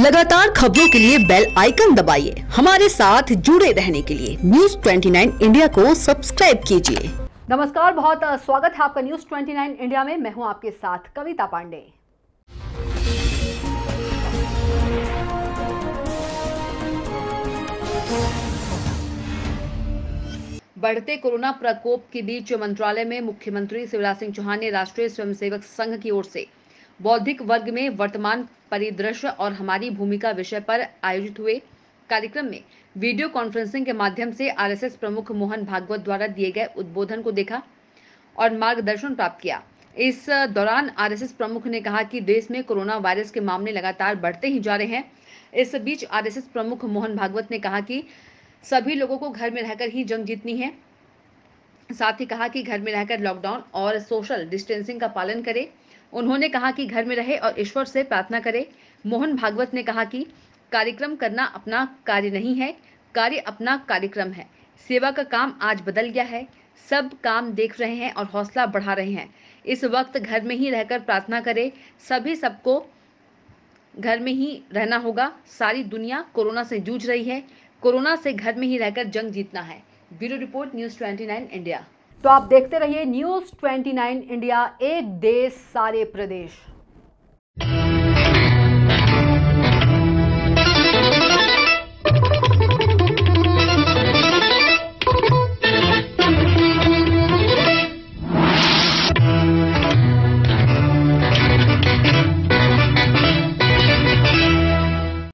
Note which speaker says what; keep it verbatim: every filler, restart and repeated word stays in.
Speaker 1: लगातार खबरों के लिए बेल आइकन दबाइए। हमारे साथ जुड़े रहने के लिए न्यूज़ उनतीस इंडिया को सब्सक्राइब कीजिए।
Speaker 2: नमस्कार, बहुत स्वागत है आपका न्यूज़ उनतीस इंडिया में। मैं हूं आपके साथ कविता पांडे। बढ़ते कोरोना प्रकोप के बीच मंत्रालय में मुख्यमंत्री शिवराज सिंह चौहान ने राष्ट्रीय स्वयंसेवक संघ की ओर से बौद्धिक वर्ग में वर्तमान परिदृश्य और हमारी भूमिका विषय पर आयोजित हुए कार्यक्रम में वीडियो कॉन्फ्रेंसिंग के माध्यम से आरएसएस प्रमुख मोहन भागवत द्वारा दिए गए उद्बोधन को देखा और मार्गदर्शन प्राप्त किया। इस दौरान आरएसएस प्रमुख ने कहा कि देश में कोरोना वायरस के मामले लगातार बढ़ते ही जा रहे हैं। इस बीच आरएसएस प्रमुख मोहन भागवत ने कहा कि सभी लोगों को घर में रहकर ही जंग जीतनी है। साथ ही कहा कि घर में रहकर लॉकडाउन और सोशल डिस्टेंसिंग का पालन करें। उन्होंने कहा कि घर में रहे और ईश्वर से प्रार्थना करें। मोहन भागवत ने कहा कि कार्यक्रम करना अपना कार्य नहीं है, कार्य अपना कार्यक्रम है। सेवा का काम आज बदल गया है। सब काम देख रहे हैं और हौसला बढ़ा रहे हैं। इस वक्त घर में ही रहकर प्रार्थना करें। सभी सबको घर में ही रहना होगा। सारी दुनिया कोरोना से जूझ रही है। कोरोना से घर में ही रहकर जंग जीतना है। ब्यूरो रिपोर्ट न्यूज़ उनतीस इंडिया। तो आप देखते रहिए न्यूज़ उनतीस इंडिया, एक देश सारे प्रदेश।